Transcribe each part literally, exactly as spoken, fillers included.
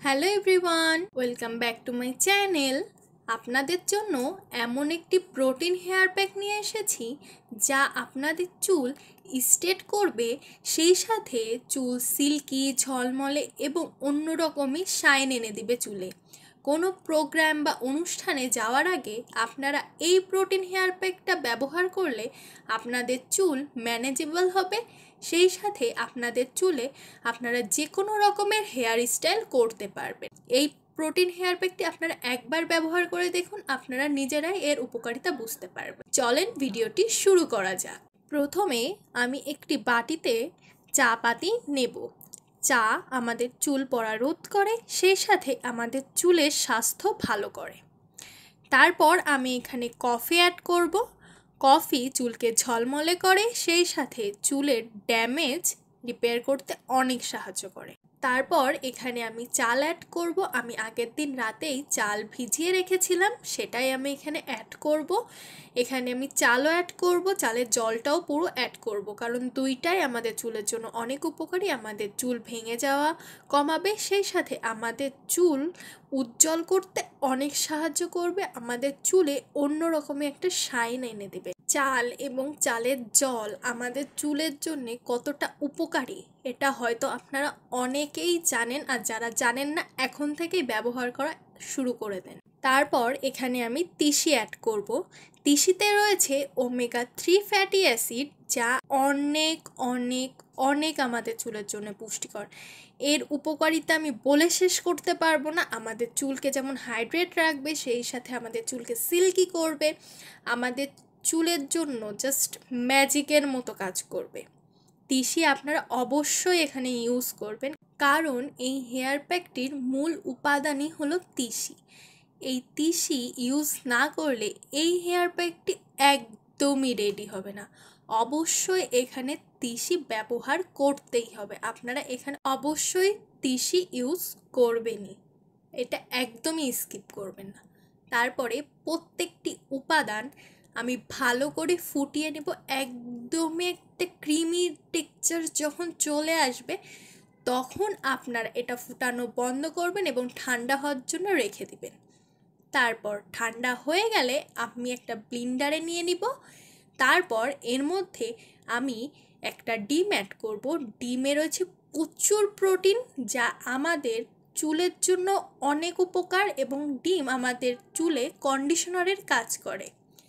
Hello everyone, welcome back to my channel. আপনাদের জন্য এমন একটি প্রোটিন হেয়ার প্যাক নিয়ে এসেছি যা আপনাদের চুল স্ট্রেট করবে, সেই সাথে চুল সিল্কি, ঝলমলে এবং অন্য রকমই শাইন এনে দিবে চুলে। কোনো প্রোগ্রাম বা অনুষ্ঠানে যাওয়ার আগে আপনারা এই প্রোটিন হেয়ার প্যাকটা ব্যবহার করলে আপনাদের চুল ম্যানেজেবল হবে, সেই সাথে আপনাদের চুলে আপনারা যে কোনো রকমের হেয়ার স্টাইল করতে পারবেন। এই প্রোটিন হেয়ার প্যাকটি আপনারা একবার ব্যবহার করে দেখুন, আপনারা নিজেরাই এর উপকারিতা বুঝতে পারবেন। চলেন ভিডিওটি শুরু করা যাক। প্রথমে আমি একটি বাটিতে চা পাতি নেব। চা আমাদের চুল পড়া রোধ করে, সেই সাথে আমাদের চুলের স্বাস্থ্য ভালো করে। তারপর আমি এখানে কফি অ্যাড করব। কফি চুলকে ঝলমলে করে, সেই সাথে চুলের ড্যামেজ রিপেয়ার করতে অনেক সাহায্য করে। তারপর এখানে আমি চাল অ্যাড করব। আমি আগের দিন রাতেই চাল ভিজিয়ে রেখেছিলাম, সেটাই আমি এখানে অ্যাড করব। এখানে আমি চালও অ্যাড করব, চালের জলটাও পুরো অ্যাড করব, কারণ দুইটাই আমাদের চুলের জন্য অনেক উপকারী। আমাদের চুল ভেঙে যাওয়া কমাবে, সেই সাথে আমাদের চুল উজ্জ্বল করতে অনেক সাহায্য করবে, আমাদের চুলে অন্য রকমের একটা শাইন এনে দেবে। চাল এবং চালের জল আমাদের চুলের জন্য কতটা উপকারী এটা হয়তো আপনারা অনেকেই জানেন, আর যারা জানেন না এখন থেকেই ব্যবহার করা শুরু করে দেন। তারপর এখানে আমি তিসি অ্যাড করব। তিসিতে রয়েছে ওমেগা থ্রি ফ্যাটি অ্যাসিড, যা অনেক অনেক অনেক আমাদের চুলের জন্য পুষ্টিকর। এর উপকারিতা আমি বলে শেষ করতে পারবো না। আমাদের চুলকে যেমন হাইড্রেট রাখবে, সেই সাথে আমাদের চুলকে সিল্কি করবে, আমাদের চুলের জন্য জাস্ট ম্যাজিকের মতো কাজ করবে। তিসি আপনারা অবশ্যই এখানে ইউজ করবেন, কারণ এই হেয়ার প্যাকটির মূল উপাদানই হলো তিসি। এই তিসি ইউজ না করলে এই হেয়ার প্যাকটি একদমই রেডি হবে না। অবশ্যই এখানে তিসি ব্যবহার করতেই হবে। আপনারা এখানে অবশ্যই তিসি ইউজ করবেনই, এটা একদমই স্কিপ করবেন না। তারপরে প্রত্যেকটি উপাদান আমি ভালো করে ফুটিয়ে নেব। একদমই একটা ক্রিমি টেক্সচার যখন চলে আসবে, তখন আপনারা এটা ফুটানো বন্ধ করবেন এবং ঠান্ডা হওয়ার জন্য রেখে দিবেন। তারপর ঠান্ডা হয়ে গেলে আমি একটা ব্লেন্ডারে নিয়ে নিব। তারপর এর মধ্যে আমি একটা ডিম অ্যাড করব। ডিমে রয়েছে প্রচুর প্রোটিন, যা আমাদের চুলের জন্য অনেক উপকার, এবং ডিম আমাদের চুলে কন্ডিশনারের কাজ করে।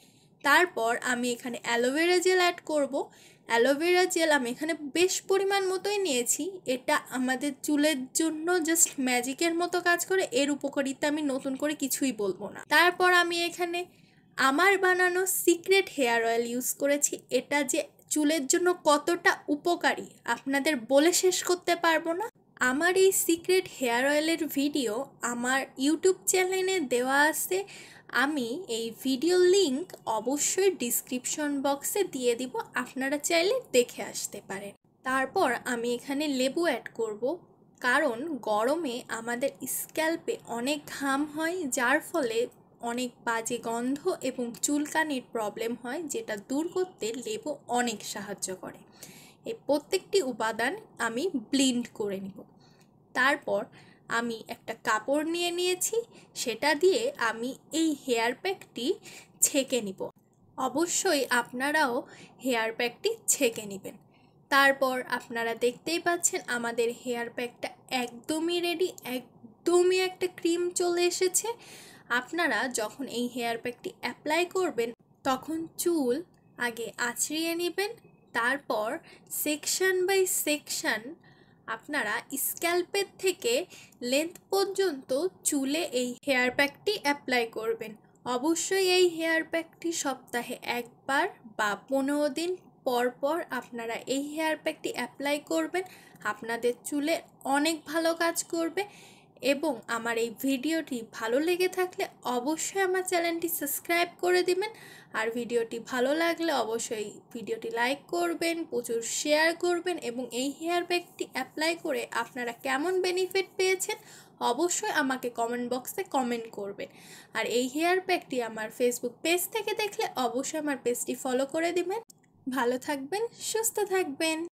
তারপর আমি এখানে অ্যালোভেরা জেল অ্যাড করব। অ্যালোভেরা জেল আমি এখানে বেশ পরিমাণ মতোই নিয়েছি। এটা আমাদের চুলের জন্য জাস্ট ম্যাজিকের মতো কাজ করে, এর উপকারিতা আমি নতুন করে কিছুই বলবো না। তারপর আমি এখানে আমার বানানো সিক্রেট হেয়ার অয়েল ইউজ করেছি। এটা যে চুলের জন্য কতটা উপকারী আপনাদের বলে শেষ করতে পারবো না। আমার এই সিক্রেট হেয়ার অয়েলের ভিডিও আমার ইউটিউব চ্যানেলে দেওয়া আছে। আমি এই ভিডিও লিংক অবশ্যই ডিসক্রিপশন বক্সে দিয়ে দিব, আপনারা চাইলে দেখে আসতে পারেন। তারপর আমি এখানে লেবু অ্যাড করব, কারণ গরমে আমাদের স্ক্যাল্পে অনেক ঘাম হয়, যার ফলে অনেক বাজে গন্ধ এবং চুলকানির প্রবলেম হয়, যেটা দূর করতে লেবু অনেক সাহায্য করে। এই প্রত্যেকটি উপাদান আমি ব্লেন্ড করে নিব। তারপর আমি একটা কাপড় নিয়ে নিয়েছি, সেটা দিয়ে আমি এই হেয়ার প্যাকটি ছেঁকে নিব। অবশ্যই আপনারাও হেয়ার প্যাকটি ছেঁকে নেবেন। তারপর আপনারা দেখতেই পাচ্ছেন আমাদের হেয়ার প্যাকটা একদমই রেডি, একদমই একটা ক্রিম চলে এসেছে। আপনারা যখন এই হেয়ার প্যাকটি অ্যাপ্লাই করবেন, তখন চুল আগে আঁচড়িয়ে নেবেন। তারপর সেকশন বাই সেকশন আপনারা স্ক্যাল্পের থেকে লেন্থ পর্যন্ত চুলে এই হেয়ার প্যাকটি অ্যাপ্লাই করবেন। অবশ্যই এই হেয়ার প্যাকটি সপ্তাহে একবার বা পনেরো দিন পর পর আপনারা এই হেয়ার প্যাকটি অ্যাপ্লাই করবেন। আপনাদের চুলে অনেক ভালো কাজ করবে। এবং আমার এই ভিডিওটি ভালো লেগে থাকলে অবশ্যই আমার চ্যানেলটি সাবস্ক্রাইব করে দিবেন। আর ভিডিওটি ভালো লাগলে অবশ্যই ভিডিওটি লাইক করবেন, প্রচুর শেয়ার করবেন, এবং এই হেয়ার প্যাকটি অ্যাপ্লাই করে আপনারা কেমন বেনিফিট পেয়েছেন অবশ্যই আমাকে কমেন্ট বক্সে কমেন্ট করবেন। আর এই হেয়ার প্যাকটি আমার ফেসবুক পেজ থেকে দেখলে অবশ্যই আমার পেজটি ফলো করে দিবেন। ভালো থাকবেন, সুস্থ থাকবেন।